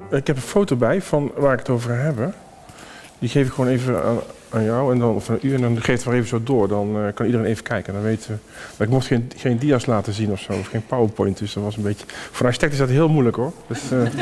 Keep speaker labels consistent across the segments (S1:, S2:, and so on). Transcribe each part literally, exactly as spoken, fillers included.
S1: Ik heb een foto bij van waar ik het over ga hebben. Die geef ik gewoon even aan, aan jou en dan, of aan u en dan geef het maar even zo door. Dan uh, kan iedereen even kijken. Dan weten we. Maar ik mocht geen, geen dia's laten zien of zo, of geen PowerPoint. Dus dat was een beetje. Voor een architect is dat heel moeilijk hoor. Dus,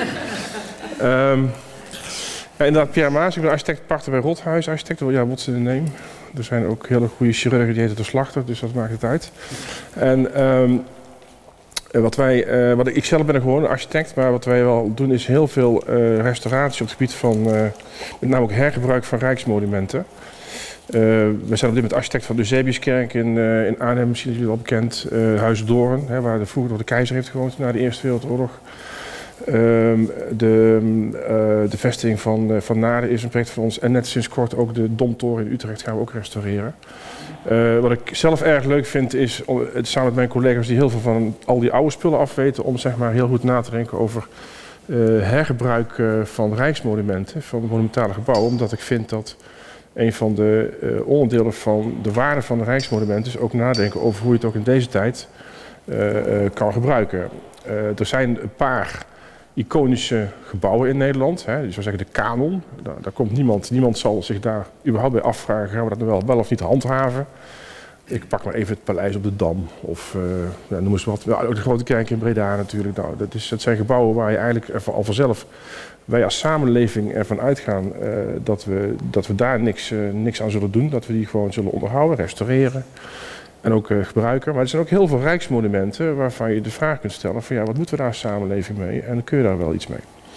S1: uh, um, ja, inderdaad, Pierre Maas, ik ben architect partner bij Rothuis, architect. Ja, what's the name? Er zijn ook hele goede chirurgen die heten de Slachter, dus dat maakt het uit. En um, wat wij, uh, wat ik, ik zelf ben gewoon een architect, maar wat wij wel doen is heel veel uh, restauratie op het gebied van, uh, met name ook hergebruik van rijksmonumenten. Uh, we zijn op dit moment architect van de Eusebiuskerk in, uh, in Arnhem, misschien is jullie wel bekend. Uh, Huis Doorn, hè, waar de vroeger nog de keizer heeft gewoond na de Eerste Wereldoorlog. Uh, de, uh, de vestiging van, uh, van Naarden is een project van ons en net sinds kort ook de Domtoren in Utrecht gaan we ook restaureren. Uh, wat ik zelf erg leuk vind is, om, samen met mijn collega's die heel veel van al die oude spullen afweten, om zeg maar heel goed na te denken over uh, hergebruik uh, van rijksmonumenten, van monumentale gebouwen. Omdat ik vind dat een van de uh, onderdelen van de waarde van de rijksmonumenten is ook nadenken over hoe je het ook in deze tijd uh, uh, kan gebruiken. Uh, er zijn een paar iconische gebouwen in Nederland. Hè. Je zou zeggen de kanon. Daar, daar komt niemand, niemand zal zich daar überhaupt bij afvragen. Gaan we dat nou wel, wel of niet handhaven? Ik pak maar even het Paleis op de Dam. Of uh, ja, noem eens wat. Ook de Grote Kerk in Breda natuurlijk. Nou, dat, is, dat zijn gebouwen waar je eigenlijk ervan, al vanzelf, wij als samenleving ervan uitgaan uh, dat, we, dat we daar niks, uh, niks aan zullen doen. Dat we die gewoon zullen onderhouden, restaureren. En ook uh, gebruiken. Maar er zijn ook heel veel rijksmonumenten waarvan je de vraag kunt stellen van ja, wat moeten we daar als samenleving mee? En dan kun je daar wel iets mee.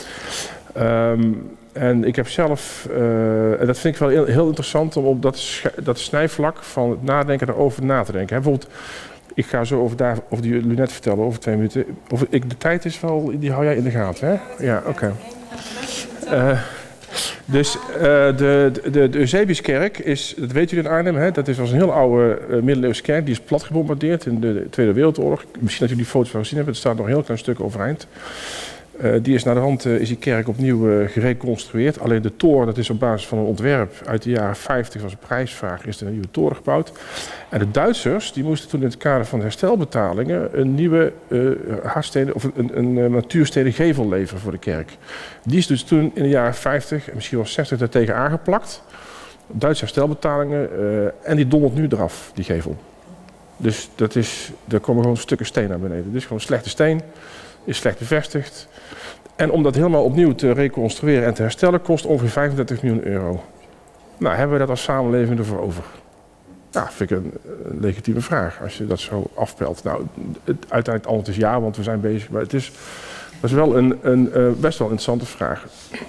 S1: Um, en ik heb zelf, uh, en dat vind ik wel heel, heel interessant om op dat, dat snijvlak van het nadenken daarover na te denken. He, bijvoorbeeld, ik ga zo over, daar, over die lunet vertellen over twee minuten. Of ik, de tijd is wel, die hou jij in de gaten, hè? Ja, oké. Okay. Uh, Dus uh, de, de, de Eusebiuskerk is, dat weten jullie in Arnhem, hè? Dat is, was een heel oude uh, middeleeuwse kerk, die is plat gebombardeerd in de Tweede Wereldoorlog. Misschien dat jullie die foto's wel gezien hebben, er staat nog een heel klein stuk overeind. Uh, die is naar de hand, uh, is die kerk opnieuw uh, gereconstrueerd. Alleen de toren, dat is op basis van een ontwerp uit de jaren vijftig, was een prijsvraag, is er een nieuwe toren gebouwd. En de Duitsers, die moesten toen in het kader van de herstelbetalingen een nieuwe uh, hartsteden, of een, een, een uh, natuurstedengevel leveren voor de kerk. Die is dus toen in de jaren vijftig en misschien wel zestig daartegen aangeplakt. Duitse herstelbetalingen uh, en die dondert nu eraf, die gevel. Dus dat is, daar komen gewoon stukken steen naar beneden. Dus gewoon slechte steen, is slecht bevestigd. En om dat helemaal opnieuw te reconstrueren en te herstellen kost ongeveer vijfendertig miljoen euro. Nou, hebben we dat als samenleving ervoor over? Ja, vind ik een, een legitieme vraag als je dat zo afpelt. Nou, het, uiteindelijk het antwoord is ja, want we zijn bezig. Maar het is, dat is wel een, een uh, best wel interessante vraag.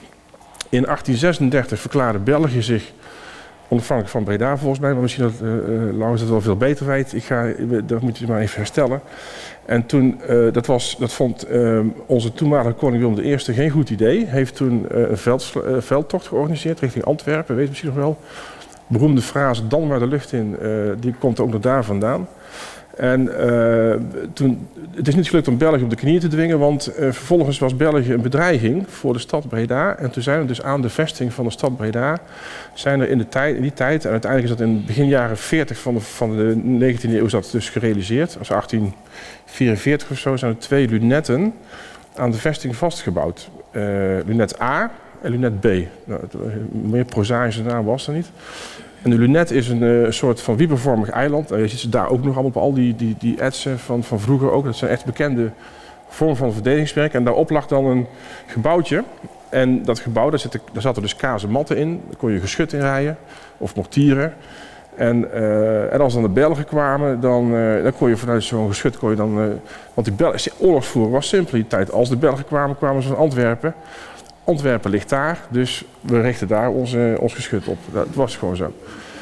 S1: In achttien zesendertig verklaarde België zich onafhankelijk van Breda volgens mij, maar misschien dat uh, uh, Laurens het wel veel beter weet. Ik ga, dat moet je maar even herstellen. En toen, uh, dat, was, dat vond uh, onze toenmalige koning Willem de Eerste geen goed idee. Heeft toen uh, een veld, uh, veldtocht georganiseerd richting Antwerpen, weet je misschien nog wel. Beroemde frase, dan maar de lucht in, uh, die komt ook nog daar vandaan. En uh, toen, het is niet gelukt om België op de knieën te dwingen, want uh, vervolgens was België een bedreiging voor de stad Breda. En toen zijn we dus aan de vesting van de stad Breda, zijn er in, de tijd, in die tijd, en uiteindelijk is dat in begin jaren veertig van de, van de negentiende eeuw is dat dus gerealiseerd. Als achttien vierenveertig of zo zijn er twee lunetten aan de vesting vastgebouwd. Uh, lunet A en lunet B. Nou, meer prozaïsche naam was er niet. En de lunet is een uh, soort van wiepervormig eiland. Uh, je ziet ze daar ook nog allemaal op al die, die, die etsen van, van vroeger ook. Dat zijn echt bekende vormen van verdedigingswerk. En daarop lag dan een gebouwtje. En dat gebouw, daar, zitten, daar zaten dus kazenmatten in. Daar kon je geschut in rijden. Of mortieren. En, uh, en als dan de Belgen kwamen, dan, uh, dan kon je vanuit zo'n geschut... Kon je dan, uh, want die Belgen, oorlogsvoer was simpel in die tijd. Als de Belgen kwamen, kwamen ze van Antwerpen. Antwerpen ligt daar, dus we richten daar onze, ons geschut op. Dat was gewoon zo.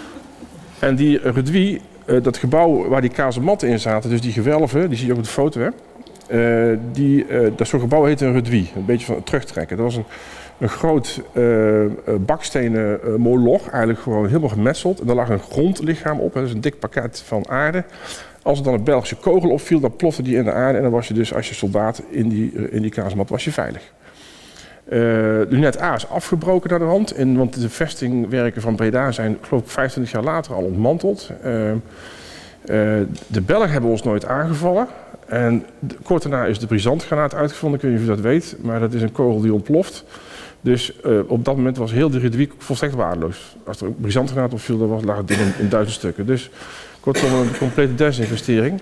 S1: En die reduit, uh, dat gebouw waar die kazematten in zaten, dus die gewelven, die zie je ook op de foto, hè? Uh, die, uh, dat soort gebouw heette een reduit, een beetje van terugtrekken. Dat was een, een groot uh, bakstenen uh, moloch, eigenlijk gewoon helemaal gemetseld. En daar lag een grondlichaam op, hè? Dat is een dik pakket van aarde. Als er dan een Belgische kogel opviel, dan plofte die in de aarde en dan was je dus als je soldaat in die, uh, in die kazemat was je veilig. Uh, lunet A is afgebroken naar de hand, en, want de vestingwerken van Breda zijn geloof ik vijfentwintig jaar later al ontmanteld. Uh, uh, de Belgen hebben ons nooit aangevallen. En de, kort daarna is de brisantgranaat uitgevonden, ik weet niet of u dat weet, maar dat is een kogel die ontploft. Dus uh, op dat moment was heel de reduit volstrekt waardeloos. Als er een brisantgranaat op viel, dan was, lag het ding in, in duizend stukken. Dus kortom, een complete desinvestering.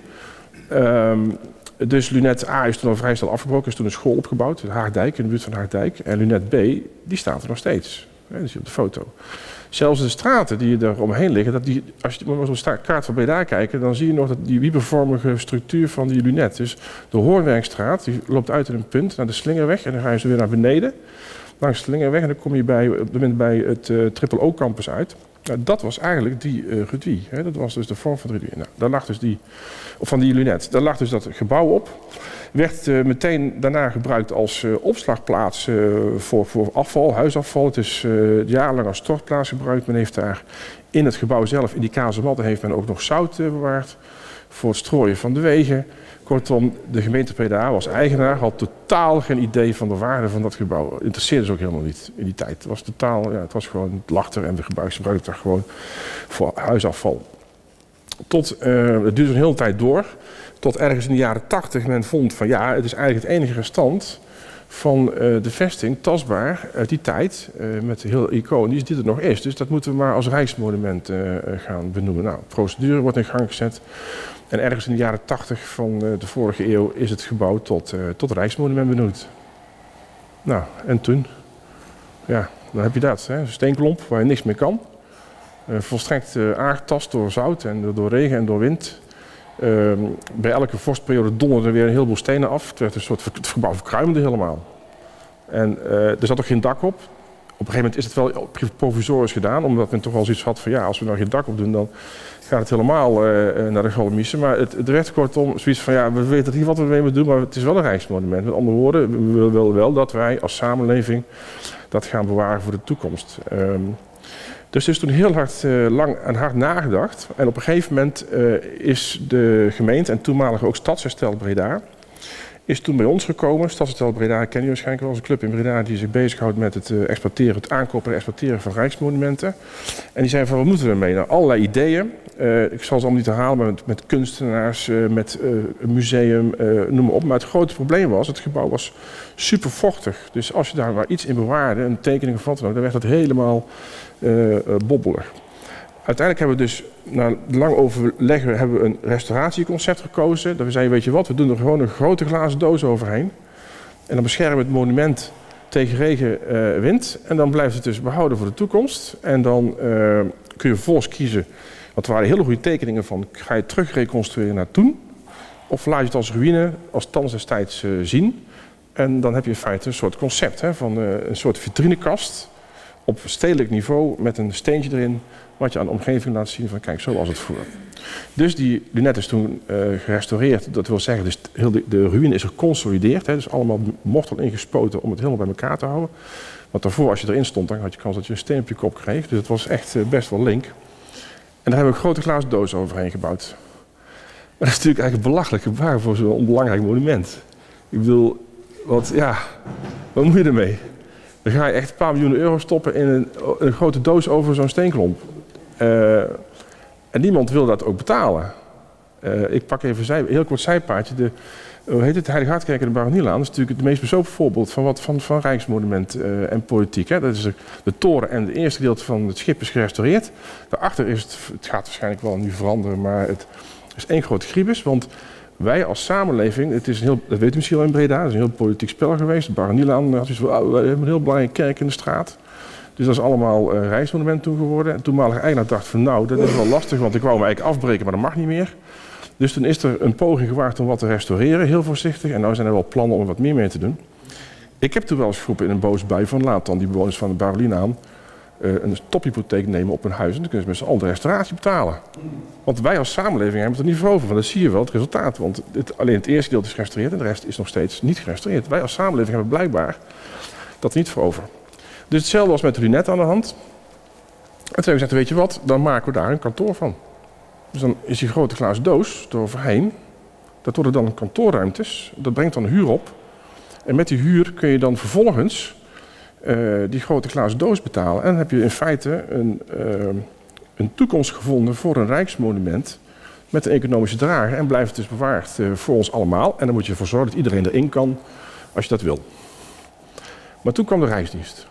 S1: Um, dus Lunet A is toen al vrij snel afgebroken, is toen een school opgebouwd, in Haagdijk, in de buurt van Haagdijk. En Lunet B, die staat er nog steeds. Hè, dat zie je op de foto. Zelfs de straten die er omheen liggen, dat die, als je maar zo'n kaart van Breda kijkt, dan zie je nog dat die wiebervormige structuur van die Lunet. Dus de Hoornwerkstraat, die loopt uit in een punt naar de Slingerweg en dan ga je zo weer naar beneden. Langs de Slingerweg en dan kom je bij, op het, bij het uh, Triple O campus uit. Nou, dat was eigenlijk die uh, reduit. Hè? Dat was dus de vorm van de reduit. Nou, daar lag dus die, of van die Lunet. Daar lag dus dat gebouw op. Werd uh, meteen daarna gebruikt als uh, opslagplaats uh, voor, voor afval, huisafval. Het is uh, jarenlang als stortplaats gebruikt. Men heeft daar in het gebouw zelf, in die kazematten, heeft men ook nog zout uh, bewaard. Voor het strooien van de wegen. Kortom, de gemeente Breda als eigenaar had totaal geen idee van de waarde van dat gebouw. Het interesseerde ze ook helemaal niet in die tijd. Het was totaal, ja, het was gewoon, het lag er en we gebruikten het daar gewoon voor huisafval. Tot, uh, het duurde een hele tijd door, tot ergens in de jaren tachtig men vond van ja, het is eigenlijk het enige restant van uh, de vesting, tastbaar uit die tijd, uh, met heel iconisch, die er nog is. Dus dat moeten we maar als rijksmonument uh, gaan benoemen. Nou, de procedure wordt in gang gezet. En ergens in de jaren tachtig van de vorige eeuw is het gebouw tot, uh, tot rijksmonument benoemd. Nou, en toen? Ja, dan heb je dat. Hè? Een steenklomp waar je niks mee kan. Uh, volstrekt uh, aangetast door zout en door regen en door wind. Uh, bij elke vorstperiode donderde er weer een heleboel stenen af. Het, werd een soort, het gebouw verkruimde helemaal. En uh, er zat ook geen dak op. Op een gegeven moment is het wel provisorisch gedaan, omdat men toch wel zoiets had van ja, als we nou geen dak op doen, dan gaat het helemaal uh, naar de Galamissen. Maar het, het werd kortom zoiets van ja, we weten niet wat we ermee moeten doen, maar het is wel een rijksmonument. Met andere woorden, we willen wel, wel dat wij als samenleving dat gaan bewaren voor de toekomst. Um, dus er is toen heel hard, uh, lang en hard nagedacht. En op een gegeven moment uh, is de gemeente en toenmalig ook Stadsherstel Breda is toen bij ons gekomen. Stadsherstel Breda ken je waarschijnlijk wel als een club in Breda die zich bezighoudt met het uh, exploiteren, het aankopen en exploiteren van rijksmonumenten. En die zeiden van wat moeten we ermee? Nou, allerlei ideeën. Uh, ik zal ze allemaal niet herhalen, maar met, met kunstenaars, uh, met uh, een museum, uh, noem maar op. Maar het grote probleem was, het gebouw was super vochtig. Dus als je daar maar iets in bewaarde, een tekening of wat dan ook, dan werd het helemaal uh, uh, bobbelig. Uiteindelijk hebben we dus, na lang overleggen, hebben we een restauratieconcept gekozen. Dat we zeiden, weet je wat, we doen er gewoon een grote glazen doos overheen. En dan beschermen we het monument tegen regen, uh, wind. En dan blijft het dus behouden voor de toekomst. En dan uh, kun je vervolgens kiezen, want er waren hele goede tekeningen van, ga je terug reconstrueren naar toen? Of laat je het als ruïne, als thans destijds uh, zien? En dan heb je in feite een soort concept, hè, van uh, een soort vitrinekast op stedelijk niveau met een steentje erin, wat je aan de omgeving laat zien van kijk, zo was het vroeger. Dus die Lunet is toen uh, gerestaureerd, dat wil zeggen, dus heel de, de ruïne is geconsolideerd, hè, dus allemaal mortel ingespoten om het helemaal bij elkaar te houden. Want daarvoor, als je erin stond, dan had je kans dat je een steen op je kop kreeg, dus het was echt uh, best wel link. En daar hebben we een grote glazen doos overheen gebouwd. Maar dat is natuurlijk eigenlijk een belachelijk gevaar voor zo'n onbelangrijk monument. Ik bedoel, wat, ja, wat moet je ermee? Dan ga je echt een paar miljoen euro stoppen in een, een grote doos over zo'n steenklomp. Uh, en niemand wil dat ook betalen. Uh, ik pak even een heel kort zijpaadje. De, hoe heet het? Heilige Hartkerk in de Baronielaan. Dat is natuurlijk het meest bezopen voorbeeld van, wat, van, van Rijksmonument uh, en politiek. Hè. Dat is de, de toren en het eerste gedeelte van het schip is gerestaureerd. Daarachter is het, het gaat waarschijnlijk wel nu veranderen, maar het is één grote griebus. Want wij als samenleving, het is een heel, dat weet u misschien wel in Breda, het is een heel politiek spel geweest. De Baronielaan had zoiets van, oh, we hebben een heel belangrijke kerk in de straat. Dus dat is allemaal uh, Rijksmonument toen geworden. En toenmalige eigenaar dacht van nou, dat is wel lastig, want ik wou hem eigenlijk afbreken, maar dat mag niet meer. Dus toen is er een poging gewaagd om wat te restaureren, heel voorzichtig. En nu zijn er wel plannen om er wat meer mee te doen. Ik heb toen wel eens geroepen in een boze bui van laat dan die bewoners van de Baronielaan uh, een tophypotheek nemen op hun huis. En dan kunnen ze met z'n allen de restauratie betalen. Want wij als samenleving hebben het er niet voor over. Want dat zie je wel, het resultaat. Want het, alleen het eerste gedeelte is gerestaureerd en de rest is nog steeds niet gerestaureerd. Wij als samenleving hebben blijkbaar dat niet voor over. Dus hetzelfde was met de Lunet aan de hand. En toen hebben we gezegd, weet je wat, dan maken we daar een kantoor van. Dus dan is die grote glazen doos eroverheen. Dat worden dan kantoorruimtes. Dat brengt dan huur op. En met die huur kun je dan vervolgens uh, die grote glazen doos betalen. En dan heb je in feite een, uh, een toekomst gevonden voor een rijksmonument met een economische drager en blijft dus bewaard uh, voor ons allemaal. En dan moet je ervoor zorgen dat iedereen erin kan als je dat wil. Maar toen kwam de Rijksdienst.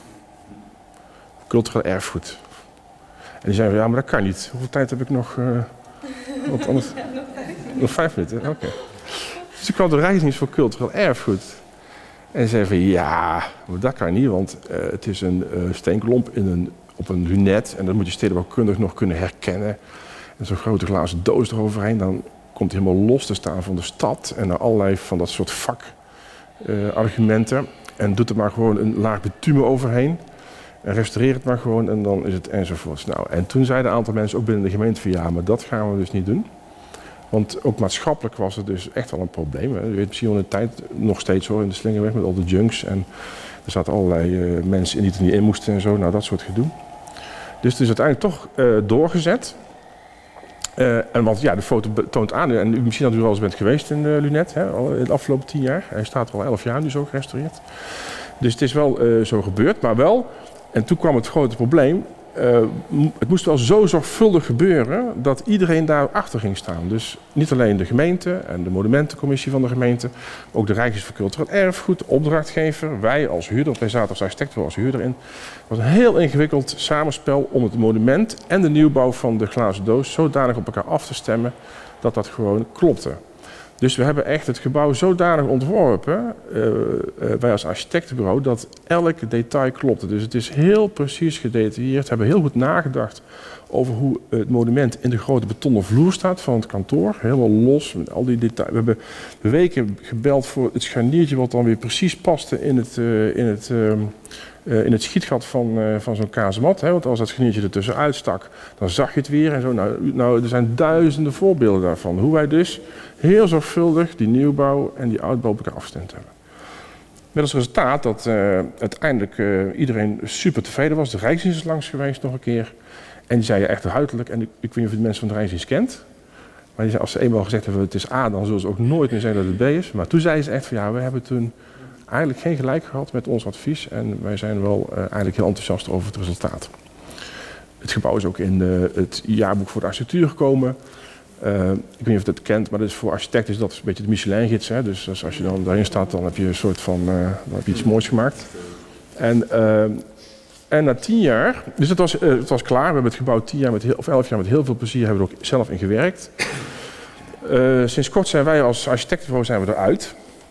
S1: Cultureel erfgoed. En die zeiden, ja, maar dat kan niet. Hoeveel tijd heb ik nog? Uh, wat anders? Nog vijf minuten, oké. Okay. Dus toen kwam de Rijksdienst voor cultureel erfgoed. En die zeiden van, ja, maar dat kan niet, want uh, het is een uh, steenklomp in een, op een lunet. En dat moet je stedenbouwkundig nog kunnen herkennen. En zo'n grote glazen doos eroverheen, dan komt hij helemaal los te staan van de stad. En er allerlei van dat soort vakargumenten. Uh, en doet er maar gewoon een laag bitumen overheen. En restaureer het maar gewoon en dan is het enzovoorts. Nou, en toen zeiden een aantal mensen ook binnen de gemeente van ja, maar dat gaan we dus niet doen. Want ook maatschappelijk was het dus echt wel een probleem. Hè. Je weet misschien wel in de tijd nog steeds hoor, in de Slingerweg met al de junks. En er zaten allerlei uh, mensen in die er niet in moesten en zo. Nou, dat soort gedoe. Dus het is uiteindelijk toch uh, doorgezet. Uh, en want ja, de foto toont aan, en misschien dat u er al eens bent geweest in uh, Lunet, hè, al in de afgelopen tien jaar. Hij staat er al elf jaar nu zo gerestaureerd. Dus het is wel uh, zo gebeurd, maar wel, en toen kwam het grote probleem, uh, het moest wel zo zorgvuldig gebeuren dat iedereen daar achter ging staan. Dus niet alleen de gemeente en de monumentencommissie van de gemeente, ook de Rijksdienst voor Cultureel Erfgoed, de opdrachtgever, wij als huurder, wij zaten als architect wel als huurder in. Het was een heel ingewikkeld samenspel om het monument en de nieuwbouw van de glazen doos zodanig op elkaar af te stemmen dat dat gewoon klopte. Dus we hebben echt het gebouw zodanig ontworpen, uh, uh, wij als architectenbureau, dat elk detail klopte. Dus het is heel precies gedetailleerd. We hebben heel goed nagedacht over hoe het monument in de grote betonnen vloer staat van het kantoor. Helemaal los, met al die details. We hebben weken gebeld voor het scharniertje wat dan weer precies paste in het, uh, in het, uh, uh, in het schietgat van, uh, van zo'n kazemat. Hè? Want als dat scharniertje er tussenuit stak, dan zag je het weer en zo. Nou, nou, er zijn duizenden voorbeelden daarvan. Hoe wij dus heel zorgvuldig die nieuwbouw en die oudbouw op elkaar afgestemd hebben. Met als resultaat dat uh, uiteindelijk uh, iedereen super tevreden was. De Rijksdienst is langs geweest nog een keer. En die zei echt huidelijk, en ik, ik weet niet of je de mensen van de Rijksdienst kent. Maar die zei, als ze eenmaal gezegd hebben het is A, dan zullen ze ook nooit meer zeggen dat het B is. Maar toen zeiden ze echt van ja, we hebben toen eigenlijk geen gelijk gehad met ons advies. En wij zijn wel uh, eigenlijk heel enthousiast over het resultaat. Het gebouw is ook in uh, het jaarboek voor de architectuur gekomen. Uh, ik weet niet of je dat kent, maar dat is voor architecten is dat een beetje de Michelin-gids. Hè? Dus, dus als je dan daarin staat, dan heb je een soort van, uh, dan heb je iets moois gemaakt. En, uh, en na tien jaar, dus het was, uh, het was klaar. We hebben het gebouw tien jaar met heel, of elf jaar met heel veel plezier hebben we er ook zelf in gewerkt. Uh, sinds kort zijn wij als architectenbureau zijn we eruit.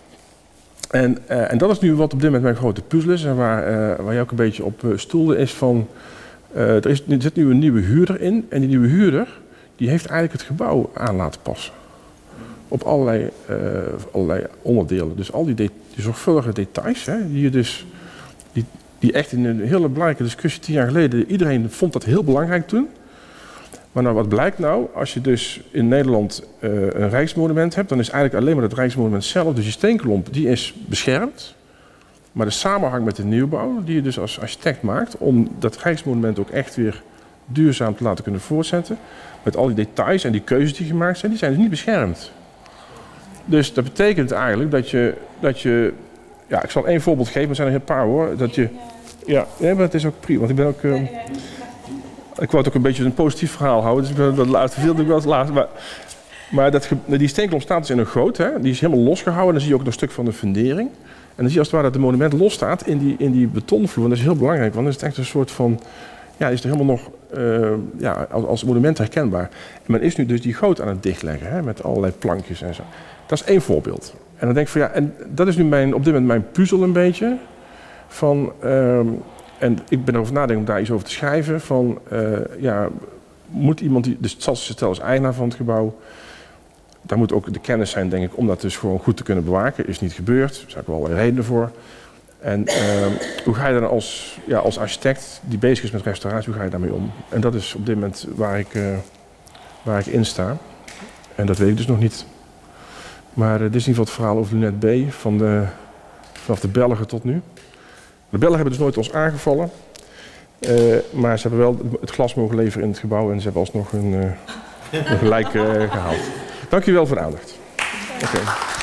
S1: En, uh, en dat is nu wat op dit moment mijn grote puzzel is en waar, uh, waar je ook een beetje op uh, stoelde is van, uh, er, is, er zit nu een nieuwe huurder in en die nieuwe huurder die heeft eigenlijk het gebouw aan laten passen. Op allerlei, uh, allerlei onderdelen. Dus al die, de, die zorgvuldige details, hè, die, je dus, die, die echt in een hele belangrijke discussie tien jaar geleden, iedereen vond dat heel belangrijk toen. Maar nou, wat blijkt nou, als je dus in Nederland uh, een rijksmonument hebt, dan is eigenlijk alleen maar het rijksmonument zelf, dus die steenklomp, die is beschermd. Maar de samenhang met de nieuwbouw, die je dus als architect maakt, om dat rijksmonument ook echt weer duurzaam te laten kunnen voortzetten, met al die details en die keuzes die gemaakt zijn, die zijn dus niet beschermd. Dus dat betekent eigenlijk dat je, dat je ja, ik zal één voorbeeld geven, maar er zijn er een paar hoor, dat je, ja, ja maar het is ook prima, want ik ben ook, uh, ik wou het ook een beetje een positief verhaal houden, dus ik ben dat laatste veel ik wel het laatste, maar, maar dat, die steenklomp staat dus in een goot, hè, die is helemaal losgehouden, dan zie je ook nog een stuk van de fundering. En dan zie je als het ware dat het monument los staat in die, in die betonvloer, en dat is heel belangrijk, want dan is het echt een soort van, ja, is er helemaal nog uh, ja, als, als monument herkenbaar. En men is nu dus die goot aan het dichtleggen, hè, met allerlei plankjes en zo. Dat is één voorbeeld. En dan denk ik van ja, en dat is nu mijn, op dit moment mijn puzzel een beetje. Van, uh, en ik ben erover nadenken om daar iets over te schrijven. Van, uh, ja, moet iemand die, dus Stadsarchitect is eigenaar van het gebouw. Daar moet ook de kennis zijn, denk ik, om dat dus gewoon goed te kunnen bewaken. Is niet gebeurd, daar zijn ook wel allerlei redenen voor. En uh, hoe ga je dan als, ja, als architect die bezig is met restauratie, hoe ga je daarmee om? En dat is op dit moment waar ik, uh, waar ik in sta. En dat weet ik dus nog niet. Maar uh, dit is in ieder geval het verhaal over Lunet B, van de, vanaf de Belgen tot nu. De Belgen hebben dus nooit ons aangevallen. Uh, maar ze hebben wel het glas mogen leveren in het gebouw en ze hebben alsnog een, uh, een gelijk uh, gehaald. Dank u wel voor de aandacht. Okay.